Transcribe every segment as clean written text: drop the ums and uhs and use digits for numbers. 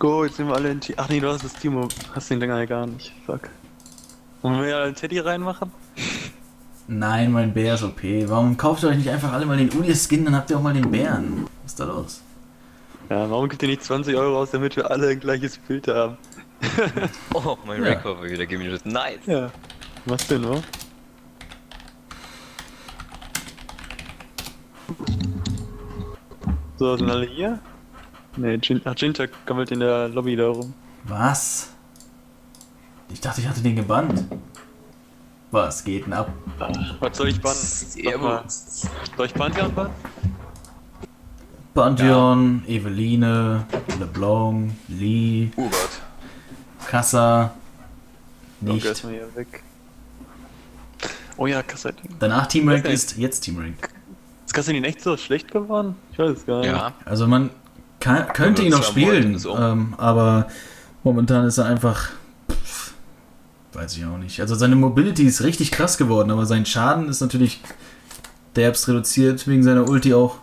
go, jetzt sind wir alle in Team. Ach nee, du hast das Team, hast den länger gar nicht. Fuck. Wollen wir ja einen Teddy reinmachen? Nein, mein Bär ist OP. Warum kauft ihr euch nicht einfach alle mal den Uli-Skin, dann habt ihr auch mal den Bären. Was ist da los? Ja, warum gibt ihr nicht 20 Euro aus, damit wir alle ein gleiches Filter haben? Oh, mein Recover wieder gemutet. Nice. Ja. Was denn, wa? So, sind alle hier? Ne, Jinta gammelt in der Lobby da rum. Was? Ich dachte, ich hatte den gebannt. Was geht denn ab? Was soll ich bannen? Soll ich Pantheon bannen? Pantheon, ja. Eveline, LeBlanc, Lee, Gott. Kassa. Nicht. Erstmal hier weg. Oh ja, Kassa. Danach Teamrank ist jetzt Teamrank. Ist Kassa nicht echt so schlecht geworden? Ich weiß es gar nicht. Ja. Also man könnte ihn noch spielen, aber momentan ist er einfach... Weiß ich auch nicht. Also seine Mobility ist richtig krass geworden, aber sein Schaden ist natürlich derbst reduziert, wegen seiner Ulti auch.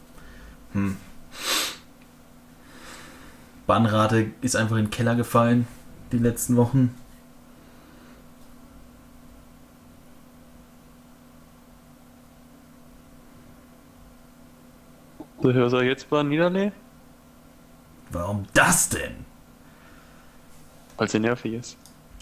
Bannrate ist einfach in den Keller gefallen, die letzten Wochen. So, soll ich jetzt bannen, Niederlee? Warum das denn? Weil es nervig ist.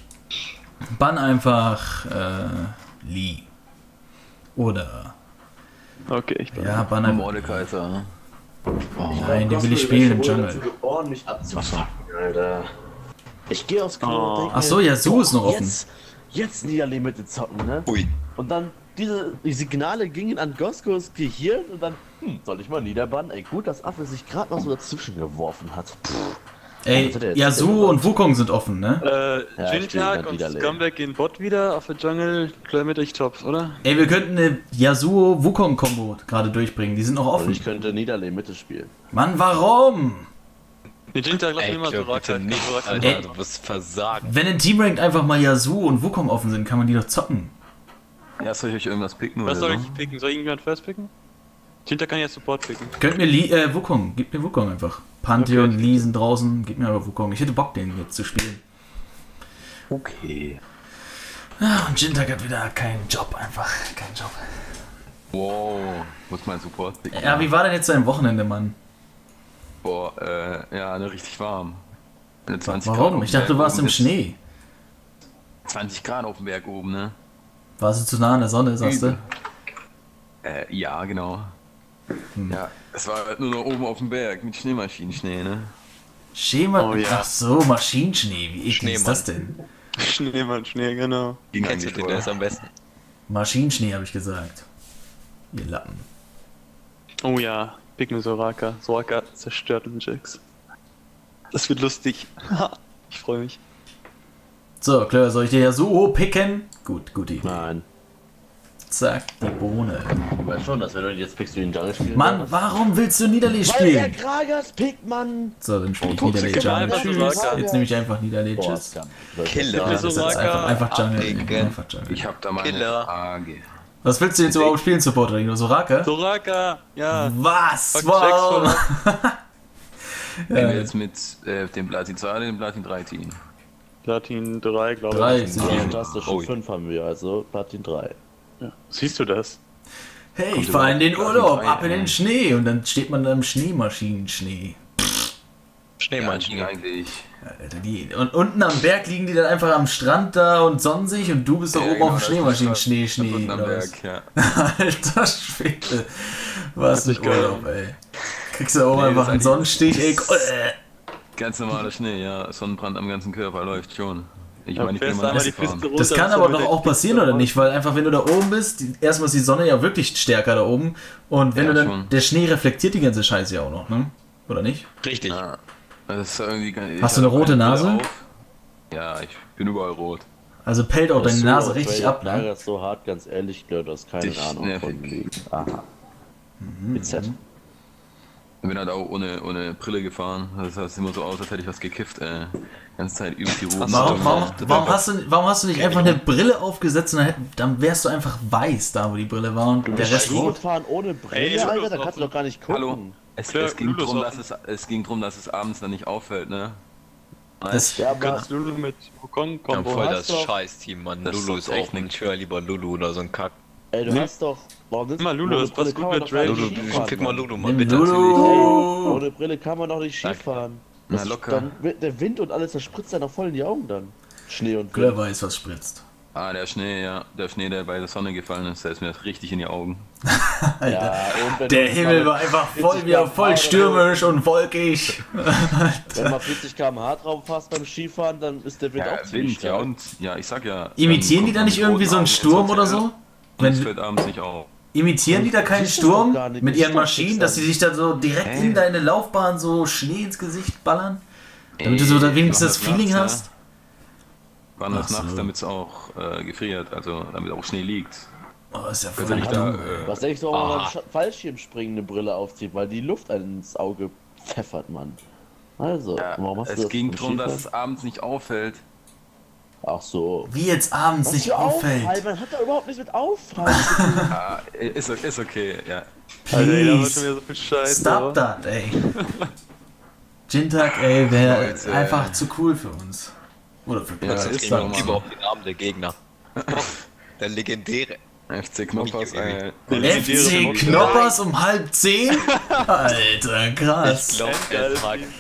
Bann einfach Lee. Oder... Okay, ich bann. Ja, bann einfach... Mordekaiser. Oh, Nein, den will ich spielen im Jungle. Ordentlich abzufacken, Alter. Ich gehe aufs Klo und denke, Achso, ja, so ist noch offen. Jetzt Niederlimitte zocken, ne? Ui. Und dann die Signale gingen an Goskos Gehirn und dann, soll ich mal niederbannen? Ey, gut, dass Affe sich gerade noch so dazwischen geworfen hat. Ey, Yasuo und Wukong sind offen, ne? Jintag und Scumbag gehen Bot wieder auf der Jungle, klar mit euch Tops, oder? Ey, wir könnten eine Yasuo-Wukong-Kombo gerade durchbringen, die sind noch Und offen. ich könnte Niederleh Mitte spielen. Mann, warum? Den Jintag lass immer so bitte nicht, Alter, du wirst versagen. Wenn in Teamranked einfach mal Yasuo und Wukong offen sind, kann man die doch zocken. Ja, soll ich euch irgendwas picken Was oder soll so? ich picken? Soll ich irgendjemand first picken? Jintag kann ja Support picken. Könnt mir Wukong, gib mir Wukong einfach. Pantheon, Okay. Lee sind draußen, gib mir aber Wukong. Ich hätte Bock, den jetzt zu spielen. Okay. Ja, und Jintag hat wieder keinen Job, einfach keinen Job. Wow, muss mein Support picken. Ja, wie war denn jetzt dein Wochenende, Mann? Boah, ja, ne, richtig warm. Eine 20 Grad Warum? auf Ich dem dachte, du Berg warst oben im ist. Schnee. 20 Grad auf dem Berg oben, ne? Warst du zu nah an der Sonne, sagst du? Ja, genau. Ja, es war halt nur noch oben auf dem Berg mit Schneemaschinenschnee, ne? Schema. Oh ja. Ach so, Maschinenschnee. Wie eklig ist Schneemann. das denn? Schneemann, Schnee, genau. Ging Kennst du eigentlich den, voll. der ist am besten. Maschinenschnee, habe ich gesagt. Ihr Lappen. Oh ja, pick mir Soraka. Soraka zerstört den Jax. Das wird lustig. Ich freue mich. So, Claire, soll ich dir ja so picken? Gut, gute Idee. Nein. Zack, die Bohne. Du weißt schon, dass wenn du jetzt pickst du den Jungle spielen Mann, darfst. warum willst du Niederlee Weil der spielen? Kragas pickt, Mann! So, dann spiele ich guckst Niederlee du gemein, Jungle. was du Tschüss. sagst. Jetzt nehme ich einfach Niederlee. Tschüss. Killer. Das ist jetzt einfach Jungle. Abwinken. Einfach Jungle. Ich hab da mal eine Killer. Frage. Was willst du jetzt überhaupt spielen, Support oder nur Soraka? Soraka! Ja! Was? Fuck Wow! Wenn wir jetzt mit dem Platin 2 oder dem Platin 3 Team? Platin 3, glaube ich. 3 sind wir. Fantastische Oh. 5 haben wir, also Platin 3. Ja. Siehst du das? Hey, Kommt ich fahre in den überhaupt Urlaub, nicht ab in rein, den Schnee und dann steht man da im Schneemaschinenschnee. Ja, ging Schneemann. eigentlich. Alter, und unten am Berg liegen die dann einfach am Strand da und sonnen sich und du bist da Ja, oben genau, auf dem das ist Schneemaschinen-Schnee. unten am oder was? Berg, ja. Alter Schwede. Was Hört sich ein geil Urlaub, ey. Kriegst du da oben Nee, einfach das einen ist Sonnenstich, ey. Ganz normaler Schnee, ja. Sonnenbrand am ganzen Körper läuft schon. Ich Ja, meine, ich bin fährst mal einmal die gefahren. Piste runter, Das kann bist aber du doch mit auch der passieren, Piste oder nicht? Weil einfach, wenn du da oben bist, erstmal ist die Sonne ja wirklich stärker da oben und wenn Ja, du dann, schon. der Schnee reflektiert die ganze Scheiße ja auch noch, ne? Oder nicht? Richtig. Ja. Das ist irgendwie ich Hast du eine hab rote Brille Nase? auf. Ja, ich bin überall rot. Also pellt auch deine Nase richtig ab, ne? Das ist so hart, ganz ehrlich, Claire, du hast keine Dich Ahnung nervig. von liegen. Aha. Mit Z. Ich bin halt auch ohne Brille gefahren. Das sah immer so aus, als hätte ich was gekifft. Ganze Zeit übel die roten Warum hast du nicht einfach eine Brille aufgesetzt und dann wärst du einfach weiß da, wo die Brille war und der Rest Schnee rot? gefahren ohne Brille, Ey, Alter, da kannst du doch gar nicht gucken. Hallo? Es ging drum, dass es abends dann nicht auffällt, ne? Ja, Du kannst Lulu mit Wukong Ja, kombo. voll hast das doch- Scheiß-Team, Mann. Das Lulu ist ist echt auch ein Tür, lieber Lulu oder so ein Kack. Ey, du Nee. hast doch. Warum ist Mal Lulu, ohne das passt Brille gut kann man mit doch gar Drake. nicht Lulu, Skifahren, fick mal Mann. Lulu, Mann, Nimm bitte. Lulu! Ohne Brille kann man doch nicht Danke. Skifahren. Na, locker. Dann wird der Wind und alles, das spritzt dann noch voll in die Augen dann. Schnee und Wer Wind. weiß, was spritzt. Ah, der Schnee, ja. Der Schnee, der bei der Sonne gefallen ist, der ist mir richtig in die Augen. Ja, und wenn Der du Himmel mal war einfach voll 40 wieder km/h voll oder so- stürmisch und wolkig. Wenn man 40 km/h drauf fährst beim Skifahren, dann ist der Wind Ja, auch ziemlich Wind, ja stark. und, ja, ich sag ja. Imitieren die dann da nicht kommt man irgendwie mit so einen roten Sturm Augen oder ins so? Hotel Und es Wenn, fällt abends nicht auf. imitieren die da keinen Siehst du doch Sturm gar nicht, mit du ihren siehst doch Maschinen, nichts dass sie an. sich da so direkt in deine Laufbahn so Schnee ins Gesicht ballern? Damit du so da wenigstens das Feeling hast? Wann das Ach so. nachts, damit es auch gefriert, also damit auch Schnee liegt. Oh, ist ja voll Also nicht da, dumm, ey. Was denkst du, ob man beim Fallschirmspringen eine Brille aufzieht, weil die Luft einen ins Auge pfeffert, Mann. Also, warum hast du es das ging beim darum, dass Skifahren? es abends nicht auffällt. Ach so. Wie jetzt abends Was nicht für Auffall? auffällt. Man hat da überhaupt nichts mit Auffallen zu tun. Ah, ist okay, ja. Alter, ey, da wird schon Please, wieder so viel Scheiße. stop that, ey. Jintag, ey, wäre Leute. einfach zu cool für uns. Oder für Ja, Platz ist Jetzt so, gehen wir Mann. lieber auf den Namen der Gegner. Der legendäre. FC Knoppers, FC Knoppers um 9:30? Alter, krass. Ich glaube, Geil. er mag.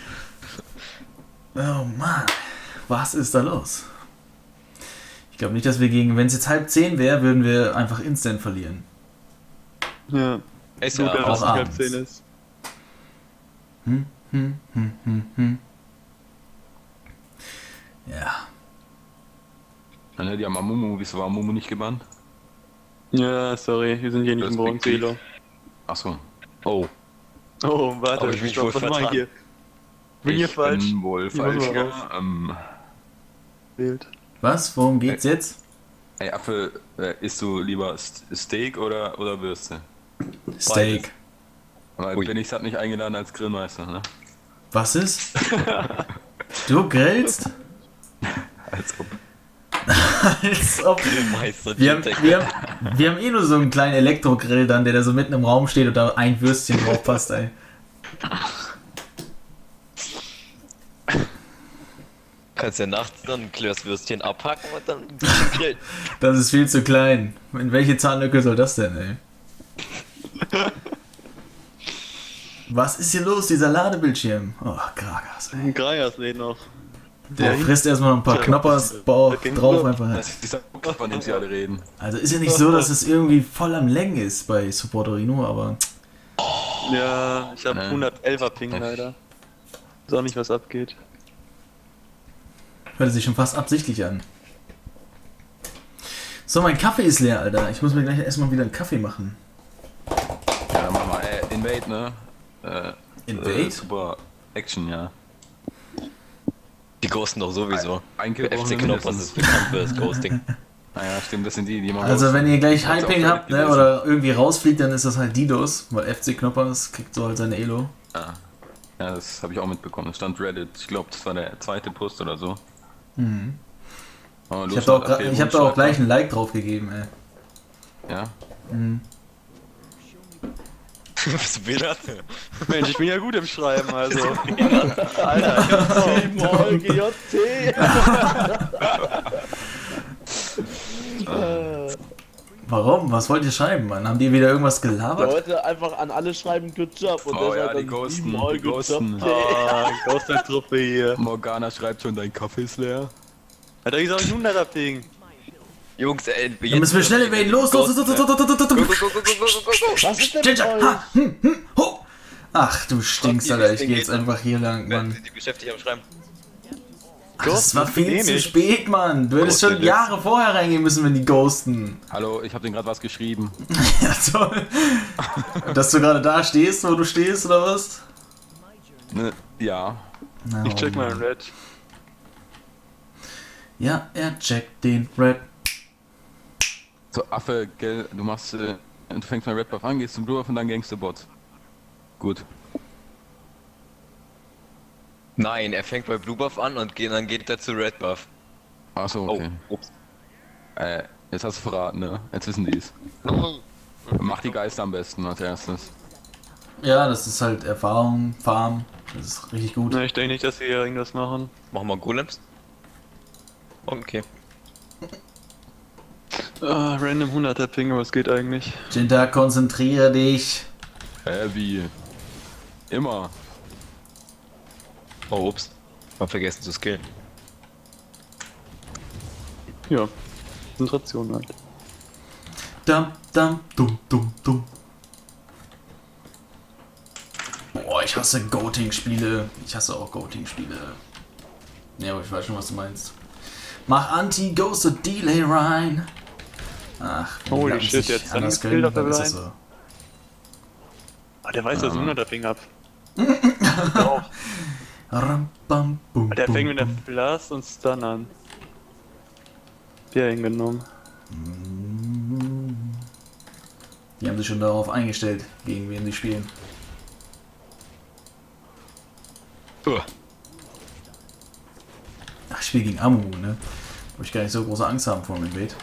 Oh Mann, was ist da los? Ich glaube nicht, dass wir gegen, wenn es jetzt 9:30 wäre, würden wir einfach instant verlieren. Ja, Ist gut, ja dass es auch halb abends. 10 ist. Ja. Ne, die haben Amumu, wieso war Amumu nicht gebannt? Ja, sorry, wir sind hier nicht Das im ist Big Bronzelo. Achso. Oh, Oh, warte, Hab ich mich stopp, wohl was mach ich vertan? hier? Bin hier falsch? Bin wohl Hier muss falsch. man Ja. Wählt. Was? Worum geht's jetzt? Ey, Apfel, isst du lieber Steak oder Würste? Steak. Weil Ui. bin ich hat nicht eingeladen als Grillmeister, ne? Was ist? Du grillst? Als ob. Als ob. Meister Wir haben, Jintech. wir haben eh nur so einen kleinen Elektrogrill dann, der da so mitten im Raum steht und da ein Würstchen drauf passt, ey. Kannst ja nachts dann ein kleines Würstchen abhacken und dann grillen. Das ist viel zu klein. In welche Zahnlücke soll das denn, ey? Was ist hier los, dieser Ladebildschirm? Oh, Gragas, ey. Ein Gragas lädt noch. Der frisst erstmal noch ein paar Knoppers drauf einfach. Das ist dieser Bock, von dem sie alle reden. Also ist ja nicht so, dass es irgendwie voll am Längen ist bei Supporterino, aber Ja, ich hab Ne. 111er Ping leider. Ist auch nicht, was abgeht. hört sich schon fast absichtlich an. So, mein Kaffee ist leer, Alter. Ich muss mir gleich erstmal wieder einen Kaffee machen. Ja, dann machen wir Invade, ne? Invade? Super Action, ja. Die ghosten doch sowieso. Ein Kill Der brauchen FC wir Knoppers mindestens. ist bekannt für das Ghosting. Naja, stimmt, das sind die immer Also wenn ihr gleich Hat's auch Hyping Reddit habt, ne, gelesen. oder irgendwie rausfliegt, dann ist das halt Didos, weil FC Knoppers kriegt so halt seine Elo. Ja, das habe ich auch mitbekommen. Das stand Reddit. Ich glaube, das war der zweite Post oder so. Mhm. Aber Ich los habe mit da, Apfel, ich hab da auch Wunschschlag. gleich ein Like drauf gegeben, ey. Ja, Mhm. Was will das? Mensch, ich bin ja gut im Schreiben, also. Alter, Moll, GJT! Warum? Was wollt ihr schreiben, Mann? Haben die wieder irgendwas gelabert? Leute einfach an alle schreiben Good Job und Oh der ja, sagt die dann Ghosten, 7 Mal die Good Job. Ghosten. Ghost-Truppe hier. Morgana schreibt schon, dein Kaffee ist leer. Alter, ich sag 100er Ping. Jungs, Dann müssen wir schnell invaden. Los, los, los, los, los, los, los, los, Go, los. go, go, go, go, go, go, go. Was ist denn mit Ginger, euch? ha, ho. Ach, du stinkst, Alter. Ich geh jetzt einfach hier lang, Werden Mann. Sie die beschäftigt am Schreiben? Ach, das war viel eh zu nicht. spät, Mann. Du hättest schon Jahre vorher reingehen müssen, wenn die ghosten. Hallo, ich habe denen gerade was geschrieben. Ja, toll. Dass du gerade da stehst, wo du stehst, oder was? Ne, ja. Na, Ich check oh mal Mann. in Red. Ja, er checkt den Red. So, Affe, gell, du machst, du fängst mal Red Buff an, gehst zum Blue Buff und dann Gangsterbot. Gut. Nein, er fängt bei Blue Buff an und dann geht er zu Red Buff. Achso, Oh, okay. ups. Jetzt hast du verraten, ne? Jetzt wissen die's. Mach die Geister am besten als erstes. Ja, das ist halt Erfahrung, Farm. Das ist richtig gut. Na, ich denke nicht, dass sie hier irgendwas machen. Machen wir Golems? Okay. Random 100er Ping, was geht eigentlich? Jinta, konzentriere dich. Wie? Immer. Oh, ups. Mal vergessen zu skillen. Ja, Konzentration halt. Dum, dum, dum, dum, dum. Boah, ich hasse Goating-Spiele. Ich hasse auch Goating-Spiele. Ja, aber ich weiß schon, was du meinst. Mach Anti-Ghosted Delay rein. Ach, wenn Holy die shit, sich jetzt anders angeskillt können, auf der dann ist das Line. so. Ah, der weiß, dass ich 100er Ping hab. Auch. Ram, bam, bum, Der bum, fängt mit der bum. Blast und Stun an. Der hingenommen. Die haben sich schon darauf eingestellt, gegen wen sie spielen. Ach, ich spiele gegen Amumu, ne? Wo ich gar nicht so große Angst haben vor dem Invade.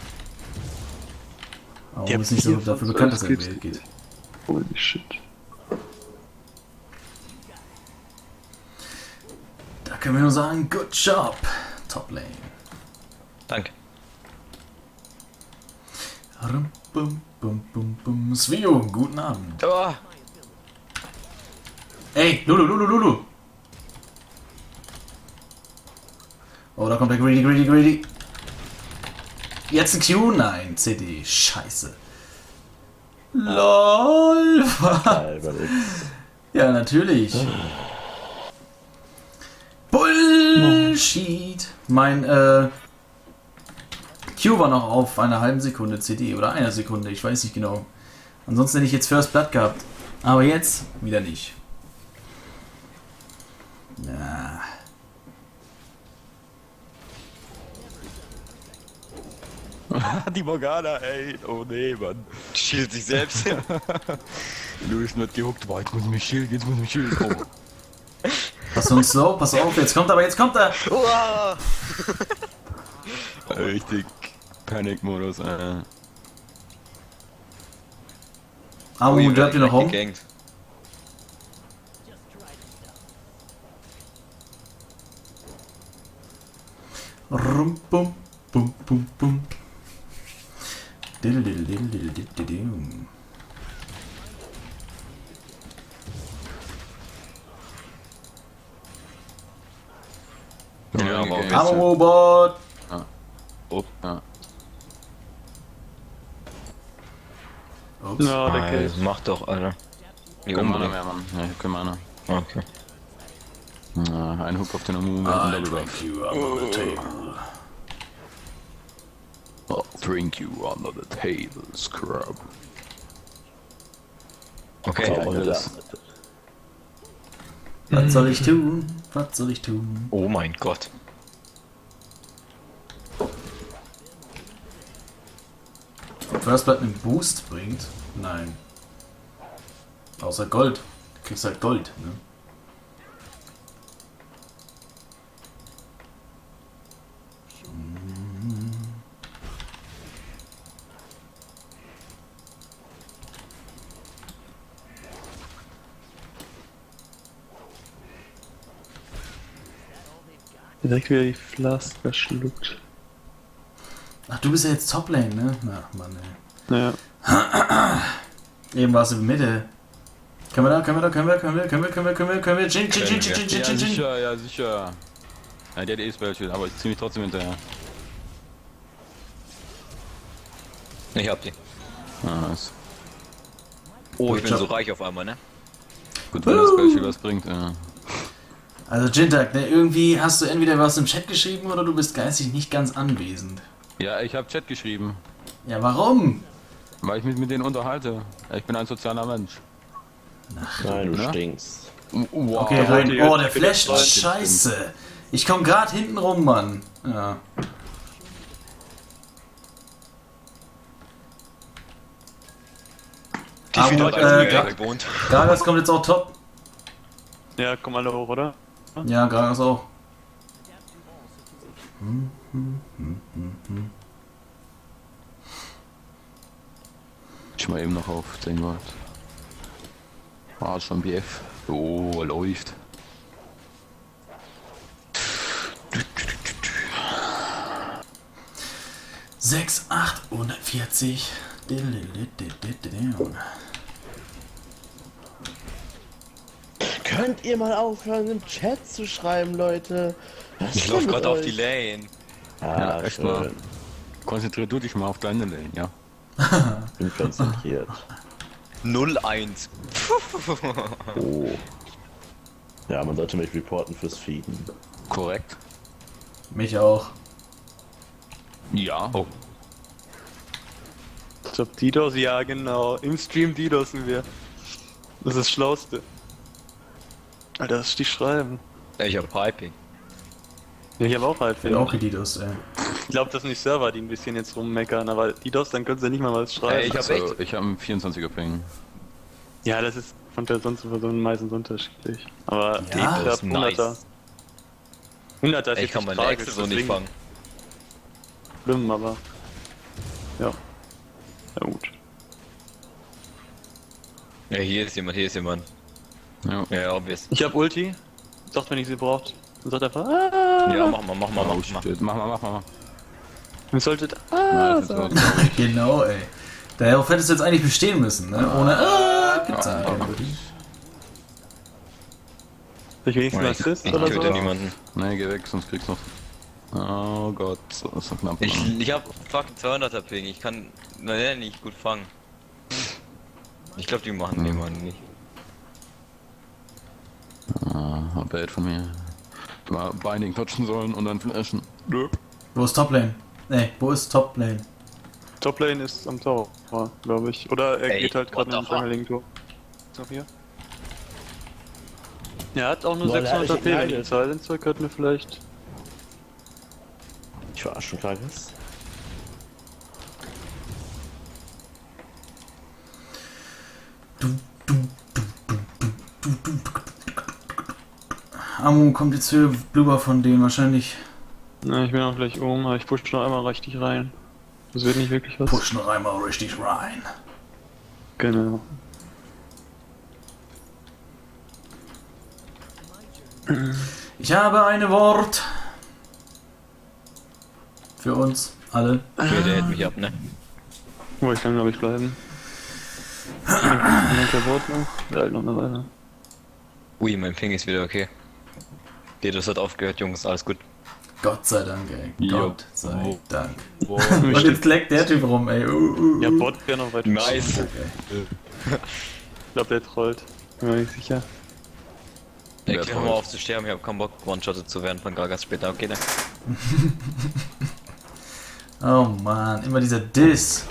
Aber Der ist nicht so Bier dafür von bekannt, dass er Skills Invade geht. Holy shit. Da können wir nur sagen, good job, Top Lane. Danke. Rum, bum, bum, bum, bum. Svio, guten Abend. Oh. Ey, Lulu. Oh, da kommt der Greedy. Jetzt ein Q? Nein, CD. Scheiße. LOL. Ja, natürlich. Bullshit. Mein, Q war noch auf einer halben Sekunde CD oder einer Sekunde, ich weiß nicht genau. Ansonsten hätte ich jetzt First Blood gehabt. Aber jetzt wieder nicht. Ja. Die Morgana, ey. Oh nee, Mann. Shield sich selbst hin. Louis wird gehuckt. Boah, jetzt muss ich mich shielden, Oh. Hast du einen Slow? Pass auf, jetzt kommt er! Uah. Richtig Panic-Modus, Amu, droppt ihr noch rum? Gegankt. Rum, bum, bum, bum, bum. Diddle, diddle, diddle, diddle, diddle, diddle. Ja, aber gegankt. Amu-Bot! Oh, ja. Ups. Ja, der Kill. Mach doch, Alter. Wie Kein Mana unbedingt. mehr, Mann. Ja, ich hab kein Mana. Okay. Ja, ein Hook auf den Amu mit I einem Double drink Buff. you under the table. I'll drink you under the table, scrub. Okay. Was soll ich tun? Was soll ich tun? Oh mein Gott. First Blood einen Boost bringt? Nein. Außer Gold. Du kriegst halt Gold, ne? Direkt wieder die Flask verschluckt. Ach, du bist ja jetzt Toplane, ne? Ach, Mann, ey. Naja. Eben warst du in der Mitte. Können wir, Jin. Ja, sicher. Ja, der hat eh Spellshield, aber ich zieh mich trotzdem hinterher. Ich hab die. Ah, nice. Oh, ich bin Job. so reich auf einmal, ne? Gut, wenn das Spellshield was bringt, ja. Also Jintak, ne, irgendwie hast du entweder was im Chat geschrieben oder du bist geistig nicht ganz anwesend. Ja, ich hab Chat geschrieben, Ja, warum? weil ich mich mit denen unterhalte. Ich bin ein sozialer Mensch. Nein, du Ne? stinkst. Wow. Okay, rein. die- Oh, der die- Flash, die- scheiße. Ich komm grad hinten rum, Mann. Ja. Die Aber, viel gewohnt. Gragas kommt jetzt auch top. Ja, komm alle hoch, oder? Ja, Gragas auch. Ich mal eben noch auf 10 Gold. Ah, schon BF. Oh, läuft. Sechs, 48. Könnt ihr mal aufhören, im Chat zu schreiben, Leute? Was Ich ist laufe denn gerade mit auf euch? die Lane. Ah, echt schön. mal. Konzentrier du dich mal auf deine Lane, ja? Bin konzentriert. 0-1. Oh. Ja, man sollte mich reporten fürs Feeden. Korrekt. Mich auch. Ja. Oh. Ich glaub, DDoS, ja genau. Im Stream DDoSen wir. Das ist das Schlauste. Alter, was die schreiben. Ich hab Piping. Ja, ich habe auch halt Bin auch DDoS, ey. Ich glaube, das sind die Server, die ein bisschen jetzt rummeckern, aber DDoS, dann können sie nicht mal was schreiben. Ich hab Also, echt. ich habe einen 24er Ping. Ja, das ist von Person zu Person meistens unterschiedlich. Aber Ja, ich das glaube, ist 100er. nice. 100er ist Ich jetzt kann nicht meine tragisch, Exe so nicht deswegen fangen. schlimm, aber ja. Ja gut. Ja, hier ist jemand, hier ist jemand. Ja. Ja, obvious. Ich habe Ulti. Sagt, wenn ich sie braucht. Und sagt einfach, ah! Ja, mach mal. Oh, shit. Mach mal. Ihr solltet, Nein, das ist sagen. so traurig. Genau, ey. Darauf hättest du jetzt eigentlich bestehen müssen, ne? Ohne gibt's da keine Ulti. Soll ich wenigstens einen Assist Ich oder töte so? niemanden. Nee, geh weg, sonst kriegst du noch. Oh Gott, so ist so knapp. Ich hab fucking 200er Ping. Ich kann nicht gut fangen. Ich glaube, die machen niemanden nicht. Ah, bad von mir. Mal Binding touchen sollen und dann flashen. Nö. Wo ist Toplane? Nee, wo ist Toplane? Toplane ist am Tower, glaube ich. Oder er Ey, geht halt gerade what in the den Jungle Tor. Ist noch hier? Ja, er hat auch nur Boah, der 600 hat AP, wenn mich ich Silencer könnten wir vielleicht. Ich war schon klar, was? Amu kommt jetzt für Blubber von denen wahrscheinlich. Na, ich bin auch gleich oben, aber ich push noch einmal richtig rein. Das wird nicht wirklich was. Push noch einmal richtig rein. Genau. Ich habe ein Wort. Für uns alle. Okay, der hält mich ab, ne? Wo ich kann, glaube ich, bleiben. Der Wort noch. Der halt noch eine Weile. Ui, mein Ping ist wieder okay. Das hat aufgehört, Jungs, alles gut. Gott sei Dank, ey. Jo. Gott sei Dank. Boah. Und jetzt leckt der Typ rum, ey. Ja, Bot wäre noch weit. Nice. Okay. Ich glaube, der trollt. Bin mir nicht sicher. Ey, Wer hör mal trollt? auf zu sterben, ich hab keinen Bock, one-shotted zu werden von Gragas später. Okay, ne? Oh man, immer dieser Diss.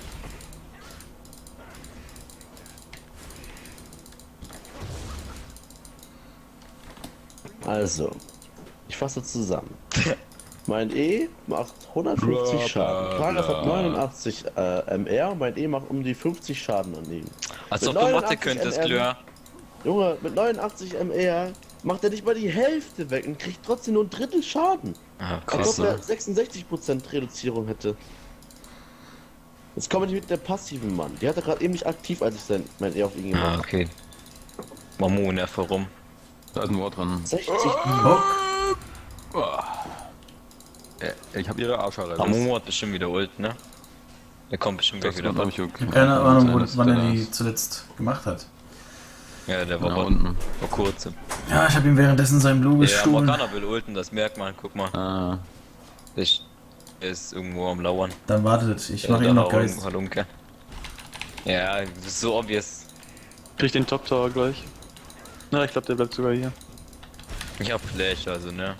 Also, ich fasse zusammen. Mein E macht 150 Bla, Schaden. bla, Kragas hat bla. 89 MR, mein E macht um die 50 Schaden an ihm. Als Mit ob du Mathe 89 könntest, MM. Klör. Junge, mit 89 MR macht er nicht mal die Hälfte weg und kriegt trotzdem nur ein Drittel Schaden. Ah, Als krass. ob er 66% Reduzierung hätte. Jetzt komme ich mit der passiven Mann. Die hat er gerade eben nicht aktiv, als ich mein E auf ihn gemacht Ah, habe. okay. Mamu, nerv herum. Da ist ein Wort dran. 60. Hook. Ich hab ihre Arschhaare. Mamu hat bestimmt wieder Ult, ne? Der kommt bestimmt Das gleich wieder. kommt, glaub ich, okay. Keine Ahnung, Das wann er ist die zuletzt gemacht hat. Ja, der war da vor unten. kurzem. Ja, ich habe ihm währenddessen seinen Blue Ja, gestohlen. Morgana will ulten, das merkt man, guck mal. Ah, Der ist irgendwo am Lauern. Dann wartet, ich mache ihm noch Geist. Halunke. Ja, das ist so obvious. Krieg den Top Tower gleich. Na, ich glaube, der bleibt sogar hier. Ich hab Flash, also ne.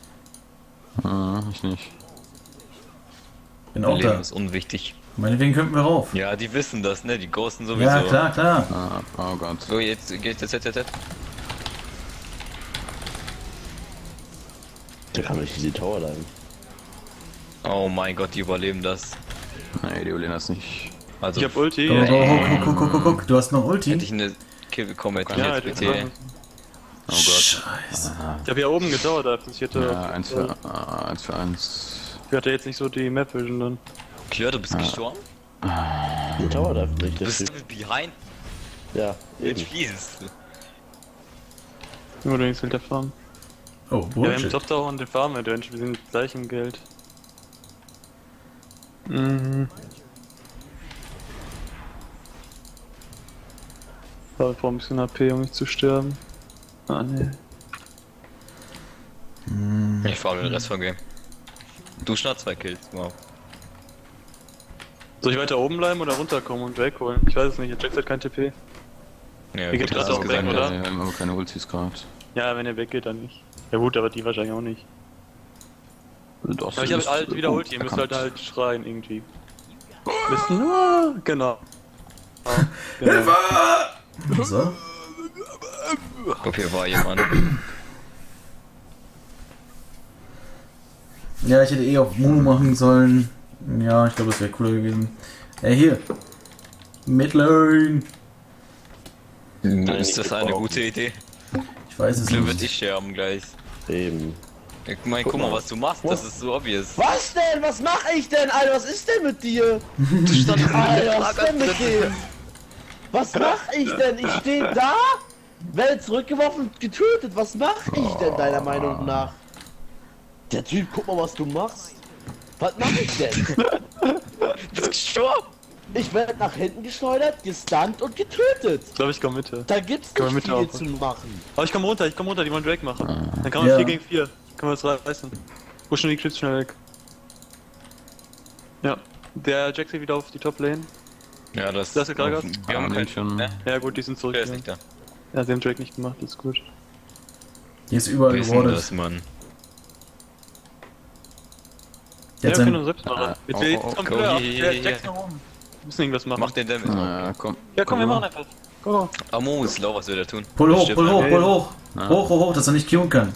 ich nicht. Bin Mein auch Leben da. ist unwichtig. Meinetwegen könnten wir rauf. Ja, die wissen das, ne? Die ghosten sowieso. Ja, klar, klar. Ah, oh Gott. So, jetzt geht jetzt. Der kann mich diese Tower leiden. Oh mein Gott, die überleben das. Nee, die überleben das nicht. Also, Ich hab Ulti. Go, go, guck. Du hast noch Ulti? hätte ich eine Kill bekommen, hätte ich Ja, jetzt hätte ich bitte. machen. Oh Gott. Scheiße. Ich habe hier oben gedauert, ich hätte. Ja, 1 für 1. Ich hatte jetzt nicht so die Map Vision dann. Klör, du bist gestorben? Die Tower darf nicht. Du Der bist Typ, behind? Ja, Jetzt eben. fließt. Nur du will der Farm. Oh, Ja, wir haben Bullshit. Top Tower und den Farm Advantage, wir sind gleich im Geld. Mhm. Aber ich brauche ein bisschen AP, um nicht zu sterben. Ah, ne. Ich fahre den Rest vom Game. Du schnapp 2 Kills, wow. Soll ich weiter oben bleiben oder runterkommen und Drake holen? Ich weiß es nicht, Jax hat kein TP. Ja, Ihr geht gut, gerade hast auch du weg, gesagt, oder? Wir haben aber keine Ultis gerade. Ja, wenn er weggeht, dann nicht. Ja gut, aber die wahrscheinlich auch nicht. Aber ich habe halt wieder Ulti, ihr müsst halt schreien irgendwie. Wissen nur, genau. Hilfe! So. Ich glaub, hier war jemand. Ja, ich hätte eh auf Mumu machen sollen. Ja, ich glaube, das wäre cooler gewesen. Hier. Midlane. Ist das eine gute Idee? Ich weiß es Glück wird nicht. ich sterben gleich. Eben. Ich mein, guck mal, was du machst, das ist so obvious. Was denn? Was mache ich denn, Alter? Was ist denn mit dir? Du standst Alter, was ist denn mit dem? Was mach ich denn? Ich stehe da, werde zurückgeworfen und getötet. Was mache ich denn deiner Meinung nach? Der Typ, guck mal, was du machst. Was mache ich denn? Du bist gestorben! Ich werde nach hinten geschleudert, gestunt und getötet. Ich glaube, ich komme Mitte. Da gibt's Können wir nicht mit viel zu machen. Aber ich komme runter, die wollen Drake machen. Dann kann man Ja. 4 gegen 4. Können wir das reißen. Pushen die Clips schnell weg. Ja. Der Jax geht wieder auf die Top-Lane. Ja, das Das ist gerade Gragas? Wir haben keinen schon. Ja gut, die sind zurück. Der ist nicht da. Ja, sie haben Drake nicht gemacht, das ist gut. Hier ist überall Wer ist denn gewordet. das, Mann? Ja, Jetzt wir ein... können uns selbst machen. Jetzt Oh, will oh, kommt oh, höher. hier, Der Jax nach oben. Wir müssen irgendwas machen. Mach den Damage. Ja, komm. Ja, komm, wir machen einfach. Go. Amo ist low, was will er tun? Pull hoch, Stimmt, pull hoch, ey. pull hoch. Ja. Hoch, hoch, hoch, dass er nicht queuen kann.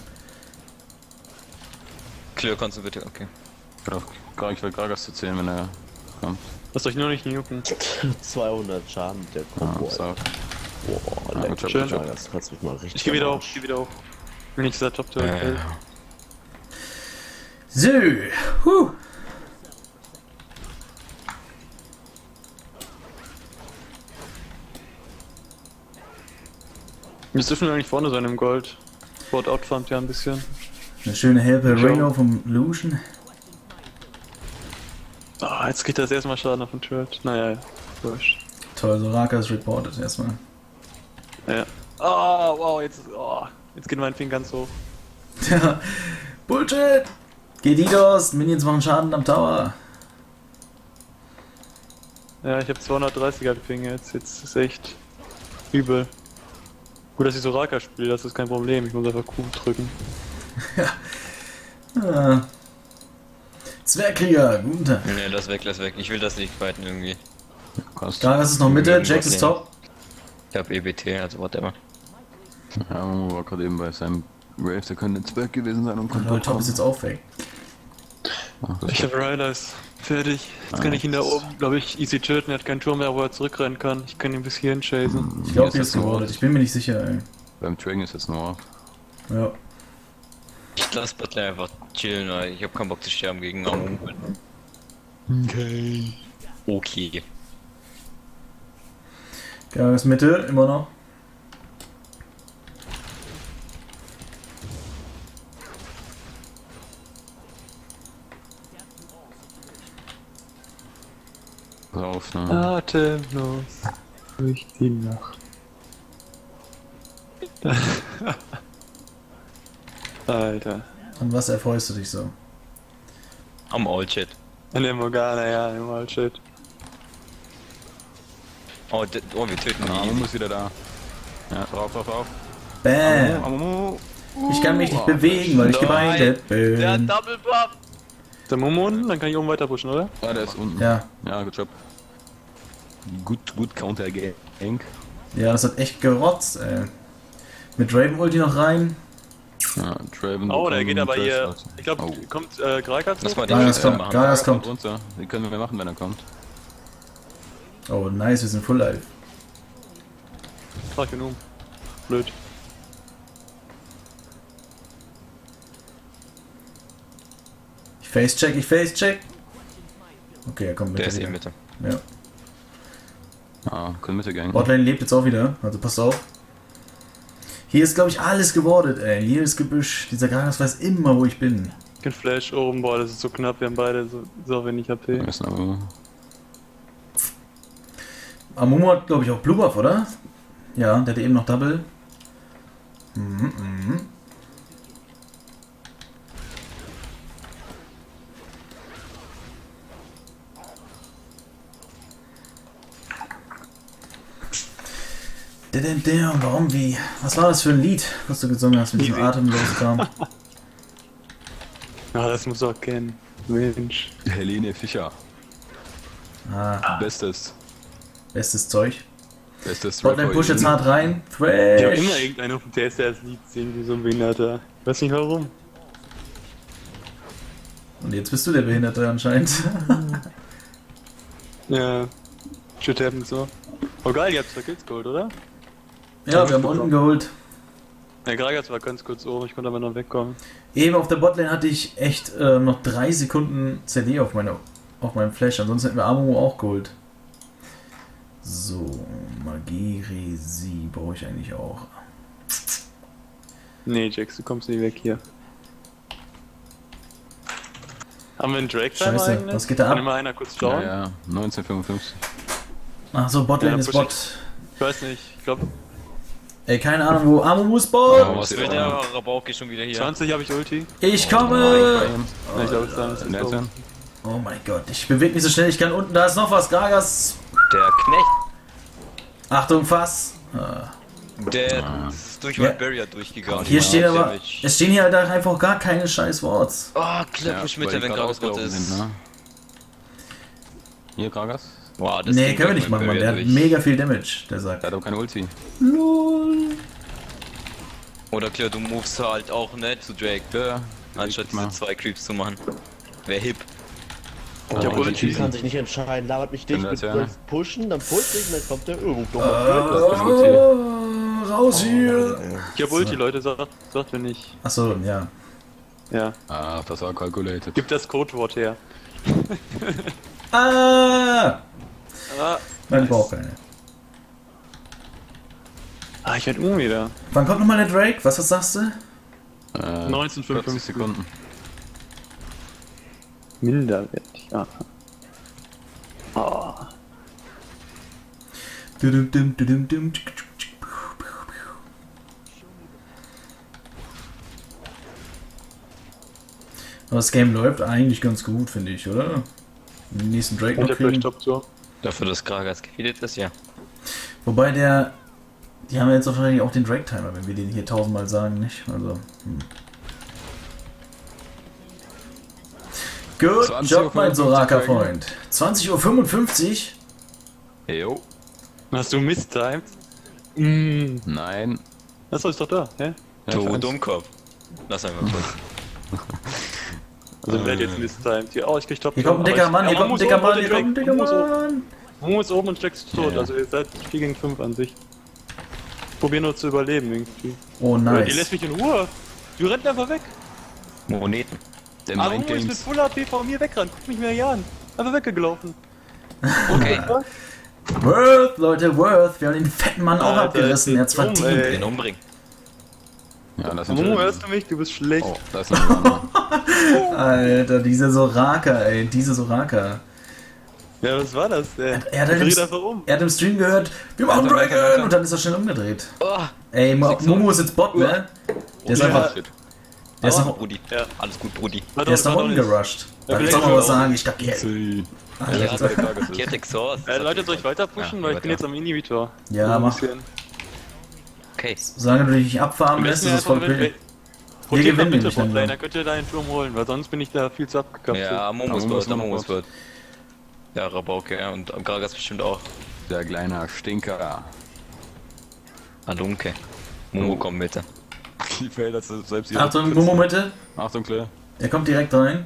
Clear, kannst du bitte, okay. Ich will Gragas zu zählen, wenn er kommt. Lass euch nur nicht jucken. 200 Schaden mit der Ja, Combo. ist Alter. auch. Boah, Ja, leck, gut, schön. schön. Das kannst mich mal richtig. Ich geh wieder am hoch, Arsch. ich geh wieder hoch. Will nicht dieser Top-Turret hält. So. Huh. Wir dürfen eigentlich vorne sein im Gold. Board outfarmt ja ein bisschen. Eine schöne Helpe Ja. Ringo vom Lucian. Ah, jetzt kriegt er das erstmal Schaden auf den Turret. Naja, wurscht. Toll, Soraka ist reported erstmal. Ja. Oh, wow, jetzt geht mein Ping ganz hoch. Ja, Bullshit! Gedidos, Minions machen Schaden am Tower. Ja, ich habe 230er Ping jetzt ist echt übel. Gut, dass ich Soraka spiele, das ist kein Problem. Ich muss einfach Q drücken. Ah. Zwergkrieger, guten Tag. Ne, lass weg, lass weg. Ich will das nicht fighten irgendwie. Passt. Gragas ist noch Mitte, Jax ist top. Ich hab EBT, also whatever. Ja, Momo war gerade eben bei seinem Rave, der könnte ins Berg gewesen sein und kommt Lol, top ist jetzt auch weg. Ich habe Rylers fertig. Jetzt kann ich ihn da oben, glaube ich, easy töten. Er hat keinen Turm mehr, wo er zurückrennen kann. Ich kann ihn bis hierhin chasen. Ich glaube, hier ist gewordet. Ich bin mir nicht sicher, ey. Beim Dragon ist jetzt nur. Ja. Ich lass Butler einfach chillen, weil ich hab keinen Bock zu sterben gegen Amo. Okay. Okay. Gragas Mitte, immer noch. Pass auf, ne? Atemlos durch die Nacht. Alter. An was erfreust du dich so? Am All-Chat. In der Morgana, ja, im Waldshit. Oh, oh, wir töten Ja, die. Momo ist wieder da. Ja, drauf, drauf, drauf. Bam! Momo. Ich kann mich nicht bewegen, weil ich Nein. gebindet Der bin. Double Buff! Der Momo unten, dann kann ich oben weiter pushen, oder? Ja, der ist unten. Ja, Ja, good job. Gut Counter-Gang. ja, das hat echt gerotzt, ey. Mit Raven Ulti noch rein. Ja, Draven. Oh, der bekommen geht aber hier. First, Ich glaube, Oh. kommt Gragas Lass hoch? mal den Gragas Schützer kommt, machen. Gragas kommt. runter. Den können wir machen, wenn er kommt. Oh, nice, wir sind full life. Frag genug. Blöd. Ich face-check. Okay, er kommt mit. Der ist in Mitte. Ja. Ah, können Mitte gehen. Botlane lebt jetzt auch wieder, also passt auf. Hier ist, glaube ich, alles gewordet, ey. Hier ist Gebüsch. Dieser Gragas weiß immer, wo ich bin. Ich bin Flash oben, boah, das ist so knapp, wir haben beide so wenig HP. Wir müssen aber... Amumu hat, glaube ich, auch Blue Buff, oder? Ja, der hatte eben noch Double. Mhm. Warum, wie? Was war das für ein Lied, was du gesungen hast, mit diesem atemlosen Kram? Ah, das muss auch kennen. Mensch. Helene Fischer. Ah, Bestes. bestes Zeug. Bestes Botlane Push jetzt hart rein. Ich hab immer Fresh. irgendeinen auf dem TS, der das Lied singt, wie so ein Behinderter. Ich weiß nicht warum. Und jetzt bist du der Behinderte anscheinend. Ja. Shit happens so. Oh geil, ihr habt 2 Kills geholt, oder? Ja, wir haben unten geholt. Der Gragas war ganz kurz oben, ich konnte aber noch wegkommen. Eben auf der Botlane hatte ich echt noch 3 Sekunden CD auf meinem Flash, ansonsten hätten wir Amumu auch geholt. So, Magie-Resi brauche ich eigentlich auch. Nee, Jax, du kommst nicht weg hier. Haben wir einen Drake-Timer Scheiße, eigentlich? was geht da ab? Kann mal einer kurz schauen? Ja, 1955. Ach so, Botlane Ja, ist push Bot. Ich weiß nicht, ich glaube Ey, keine Ahnung, wo Amumu ist Bot. Ja, Was will der Rabauke schon wieder hier? 20 habe ich Ulti. Ich komme! Ich glaube, es ist dann. Oh mein Gott, ich bewege mich so schnell ich kann. Unten, da ist noch was, Gragas. Der Knecht. Achtung, Fass. Ah. Der ist durch Ja. mein Barrier durchgegangen. Hier stehen aber, Damage. es stehen hier halt einfach gar keine scheiß Worts. Oh, Klappisch mit wenn Gragas Gott ist. Ne? Hier, Gragas? Wow, das Nee, ging können wir durch nicht mein machen, Mann. Der Barrier hat durch. mega viel Damage, der sagt. Der hat aber keine Ulti. LOL. Oder klar, du movest halt auch nicht zu Drake, Ja, anstatt diese 2 Creeps zu machen. Wäre hip. Ich hab Der Ulti. Typ kann sich nicht entscheiden, labert mich dicht mit Ja. pushen, dann pusht ich und dann kommt der irgendwo Raus hier. Ich hab Ulti, Leute, sagt mir nicht. Achso, ja. Ja. Ah, das war calculated. Gib das Codewort her. Ah! Ah, Nein, ich brauch keine. ich werd wieder. Wann kommt nochmal der Drake? Was sagst du? 1955 Sekunden. Minderwertig. Ah. Oh. Aber das Game läuft eigentlich ganz gut, finde ich, oder? Den nächsten Drake Und noch der kriegen. Flash-Top-Tour. Dafür, dass Gragas gefeedet ist, ja. Wobei die haben jetzt wahrscheinlich auch den Drake-Timer, wenn wir den hier 1000-mal sagen, nicht? Also, Good 20:55 Job, mein Dragon. Soraka-Freund. 20:55 Uhr? Jo. Hast du mistimed? Nein. Das ist doch da, hä? Ja, Du ich weiß. Dummkopf. Lass einfach kurz. Also wer hat jetzt mistimed hier? Oh, ich krieg Top. Hier kommt ein dicker Mann, hier kommt ein dicker Mann, hier kommt ein dicker Mann. Momo ist oben und steckst tot, Ja. also ihr seid 4 gegen 5 an sich. Probier nur zu überleben irgendwie. Oh, Oder die lässt nice. mich in Ruhe. Die rennt einfach weg. Moneten. Der Aber Mind Momo ist mit Games. Full AP von mir weggerannt. Guck mich mir hier an. Einfach weggelaufen. Okay, Worth, Leute, Worth. Wir haben den fetten Mann auch Alter, abgerissen. Er hat's ist dumm, verdient. ey. den umbringen. Ja, das ist Momo, hörst du mich? Du bist schlecht. Oh, da ist noch ein Mann. Alter, diese Soraka, ey. Diese Soraka. Ja, was war das? Er hat, Dreht im, einfach um. er hat im Stream gehört, wir machen Alter, Dragon! Alter. Und dann ist er schnell umgedreht. Oh, Ey, Momo ist jetzt Bot, ne? Der ist Ja. einfach. Der ist noch, Brudi. Ja. Alles gut, Brudi. der ist nach unten gerusht. Darf ich vielleicht doch mal was auch. sagen? Ich dachte, Sie. Ja, der Gragas ist. Kiert Exhaust. Leute, soll ich weiter pushen? Ja, Weil ich bin weiter. jetzt am Inhibitor. Ja, So ein mach. bisschen. Okay. Solange du dich nicht abfarmen lässt, ist es voll okay. Wir gewinnen bitte nämlich dann Botlane, nur. dann könnt ihr deinen Turm holen, weil sonst bin ich da viel zu abgekapselt. Ja, Momos Momos wird, noch Momos was. wird. Ja, Rabauke, ja, und Gragas bestimmt auch. Der kleine Stinker. Adunke. Momo kommt mit. Die Felder selbst hier. Achtung, Momo Mitte. Achtung, Claire. Er kommt direkt rein.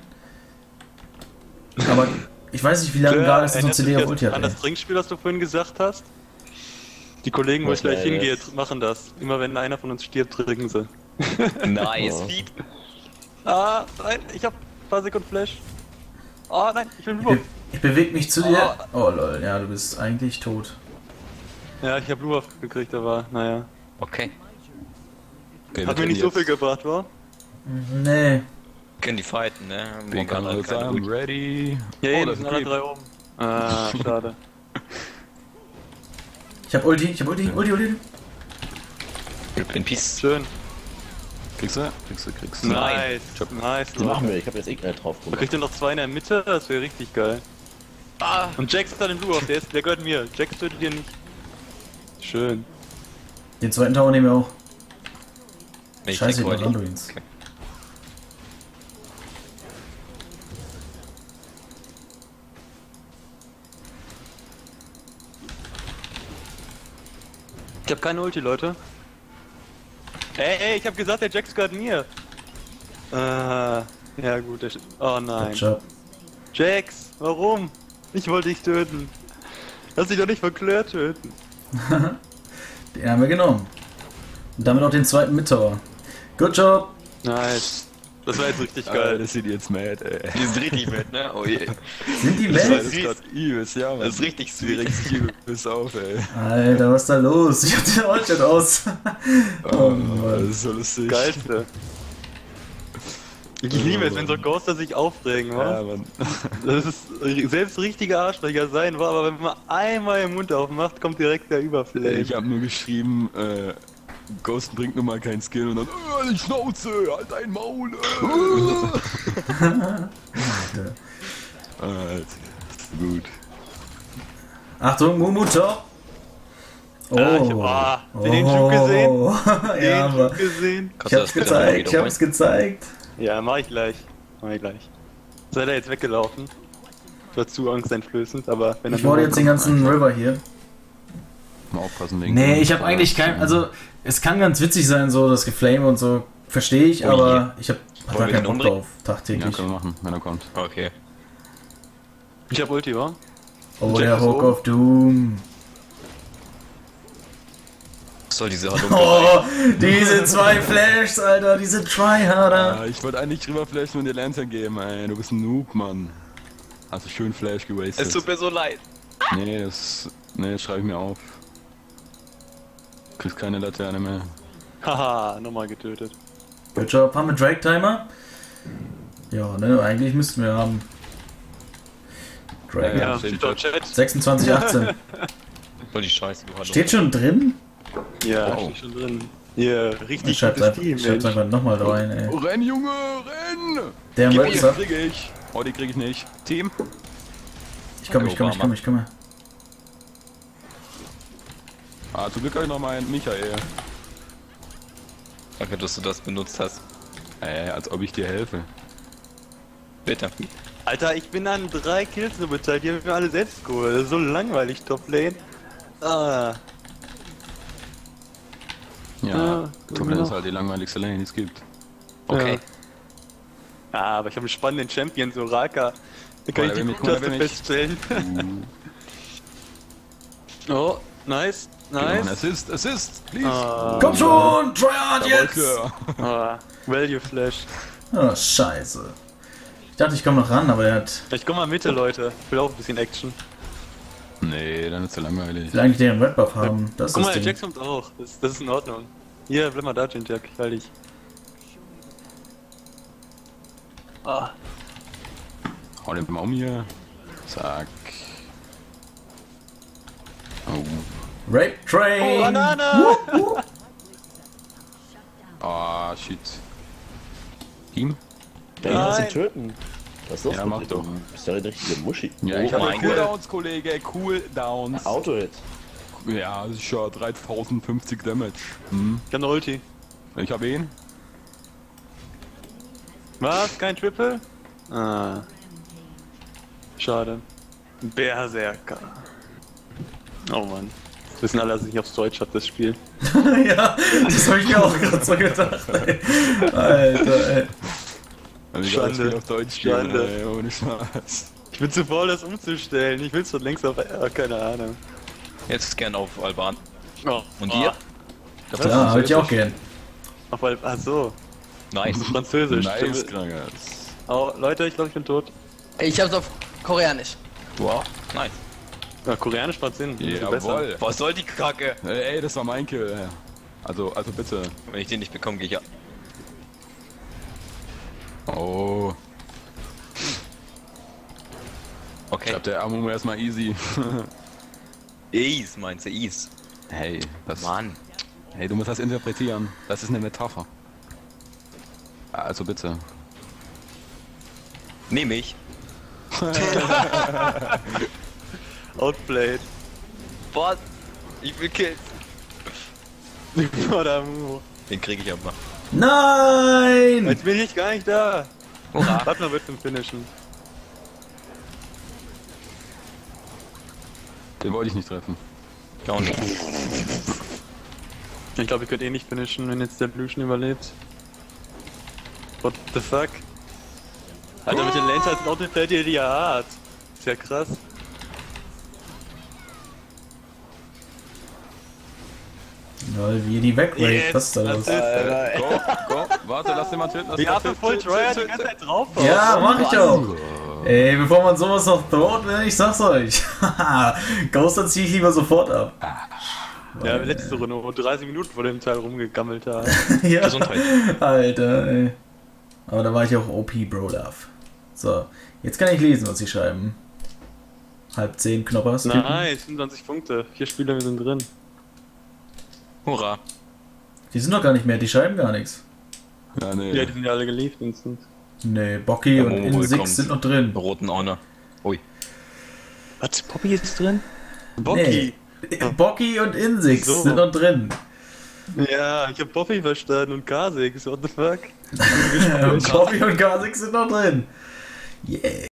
Aber ich weiß nicht, wie lange Klar, Gragas so ein CD auf Ulti hat. an Ey. das Trinkspiel, was du vorhin gesagt hast? Die Kollegen, wo ich gleich hingehe, machen das. Immer wenn einer von uns stirbt, trinken sie. Nice, Feed. Ah, nein, ich hab ein paar Sekunden Flash. Ah, nein, ich bin Ich, Wurf. ich bewege mich zu dir. Oh lol, ja, du bist eigentlich tot. Ja, ich hab Blue gekriegt, aber naja. Okay. Hat mir nicht so viel gebracht, wa? Nee. Können die fighten, ne? I'm ready. Ja, eben, sind alle 3 oben. Ah, schade. Ich hab Ulti. In Peace. Schön. Kriegst du? Nice. Nice, Die machen wir, ich hab jetzt eh gleich drauf Man gemacht. kriegt ja noch 2 in der Mitte, das wäre richtig geil. Ah! Und Jax hat den Blue auf, der gehört mir. Jax tötet dir nicht. Schön. Den zweiten Tower nehmen wir auch. Ich Scheiße, krieg die heute. Randuins. Okay. Ich hab keine Ulti, Leute. Ey, ich hab gesagt, der Jax gehört mir. Ja gut, oh nein. Good job. Jax, warum? Ich wollte dich töten. Lass dich doch nicht von Claire töten. Den haben wir genommen. Und damit auch den zweiten Mid-Tower. Good job. Nice. Das war jetzt richtig geil. Das sind jetzt mad, ey. Die sind richtig mad, ne? Oh je. Sind die Das weg? ist grad Übelst, ja, Das ist richtig sweet. Übelst auf, ey. Alter, was ist da los? Ich hab den All-Chat aus. Oh Mann. Das ist so lustig. Geilste. Ich liebe es, wenn so Ghoster sich aufregen, wa? Ja, Mann. Das ist selbst richtige Arschlöcher sein, wa? Aber wenn man einmal den Mund aufmacht, kommt direkt der Überflame. Ich hab nur geschrieben, Ghost bringt nun mal kein Skill und dann, die Schnauze, halt dein Maul, Alter, gut. Achtung, Mumuto. Oh. Ah, ich hab den Schub gesehen. Ja, Den aber Schub gesehen. ich hab's gezeigt. Ja, mach ich gleich. Seid ihr jetzt weggelaufen? Das war zu angsteinflößend, aber wenn er Ich wollte jetzt den ganzen River hier. Mal aufpassen, wegen. Nee, ich habe eigentlich kein. Also, es kann ganz witzig sein, so das Geflame und so. Verstehe ich, aber ich hab da Wollen wir keinen den Bock umbringen? drauf, Ja, tagtäglich. können wir machen, wenn er kommt. Okay. Ich hab Ulti, wa? Oh, Jack der ist Hook oben. of Doom. Was soll diese Haltung? Oh, diese 2 Flashs, Alter, diese Tryharder. Ich wollte eigentlich rüber flashen und dir Lantern geben, ey. Du bist ein Noob, Mann. Hast du schön Flash gewastet. Es tut mir so leid. Nee, das schreibe ich mir auf. Du kriegst keine Laterne mehr. Haha, nochmal getötet. Good job, haben wir Drake-Timer? Ja, ne, eigentlich müssten wir haben. Drake. Ja, steht steht doch im Chat. 26,18. Voll die Scheiße, du Haltung. Steht schon drin? Ja, Wow. steht schon drin. Ja, richtig Ich schreib's gutes Team, einfach, Mensch. einfach nochmal rein, ey. Renn, Junge, renn! Der Die Webster. krieg ich. Oh, die krieg ich nicht. Team? Ich komme. Ah, zum Glück habe ich noch meinen Michael. Danke, dass du das benutzt hast. Als ob ich dir helfe. Bitte. Alter, ich bin an 3 Kills nur beteiligt, die haben wir alle selbst geholt. Das ist so langweilig, Top-Lane. Ah, Ja, Top Lane genau. ist halt die langweiligste Lane, die es gibt. Okay. ja. Aber ich habe einen spannenden Champion, so Raka. Da kann Oh, ich der die will mich, der will Taste mich. feststellen. Oh, nice, nice. Assist, please. Ah, Komm schon, Tryhard jetzt! ah, Value Flash. Oh, scheiße. Ich dachte, ich komme noch ran, aber er hat. Ich komm mal Mitte, Leute. Ich will auch ein bisschen Action. Nee, dann ist er langweilig. Ich will eigentlich den Red Buff haben. Das Guck ist mal, der das Jax Ding. kommt auch. Das ist in Ordnung. Hier, bleib mal da, Jack. Ich halte dich. Ah. Hau den Baum hier. Zack. Oh. Rape Train! Oh, Banana! Ah, shit. Team? Der muss ihn Nein. töten. Was ist los Ja, mit mach dir? doch. Du bist ja eine richtige Muschi. Ja, Oh ich habe mein Cooldowns, Kollege. Cooldowns. Auto-Hit. Ja, sicher 3050 Damage. Hm. Ich hab ne Ulti. Ich habe ihn. Was? Kein Triple? Ah. Schade. Berserker. Oh Mann. Das wissen alle, dass ich nicht aufs Deutsch hab, das Spiel. Ja, das habe ich mir auch gerade so gedacht, ey. Alter, ey. Also ich Schande. kann das Spiel auf Deutsch spielen, Schande. ey, ohne Spaß. Ich bin zu faul, das umzustellen. Ich will's doch längst auf... keine Ahnung. Jetzt gern auf Alban. Oh. Und ihr? Klar, hab ich auch gern. Auf ach so. Nice. Französisch. Nice, Stimmt. Krankers. Oh, Leute, ich glaube, ich bin tot. Ich hab's auf Koreanisch. Wow. Nice. Ja, koreanisch macht Sinn. Umso besser. Jawohl. Was soll die Kacke? Ey, das war mein Kill. Also bitte. Wenn ich den nicht bekomme, gehe ich ab. Oh. Ich Okay. glaub, der Amumu erstmal easy. Ease, meinst du? Ease. Hey, das. Mann. Hey, du musst das interpretieren. Das ist eine Metapher. Also bitte. Nehm ich. Outplayed. Boah, ich will Kills. Oder Den krieg ich aber. Nein! jetzt bin ich gar nicht da. Hurra. Warte mal, wird zum Finishen. Den wollte ich nicht treffen. Ich auch nicht. Ich glaube, ich könnte eh nicht finishen, wenn jetzt der Lucian überlebt. What the fuck? Alter, mit den Lanes als Auto fällt ihr die ja hart. Ist ja krass. Lol, wie die wegrate, Yes, was ist da los? das Go, warte, lass den mal töten. Die Affe voll Troyer die ganze Zeit drauf. Ja, mach ich doch! Ey, bevor man sowas noch droht, ich sag's euch. Ghoster zieh ich lieber sofort ab. Ja, letzte Runde, wo 30 Minuten vor dem Teil rumgegammelt haben. Ja. Gesundheit. Alter, ey. Aber da war ich auch OP, Bro Love. So, jetzt kann ich lesen, was sie schreiben. 9:30 Knoppers. Nice, 25 Punkte. 4 Spieler, wir sind drin. Hurra. Die sind doch gar nicht mehr, die schreiben gar nichts. Ja, nee. Ja, die sind ja alle geliefert instant. Nee, Bocky Ja, und Momo Insix bekommt. sind noch drin. Roten Honor. Ui. Was? Poppy ist drin? Bocky! Bocky und Insix So. sind noch drin. Ja, ich hab Poppy verstanden und Kasix, what the fuck? Und Bocky und Kasix sind noch drin. Yeah.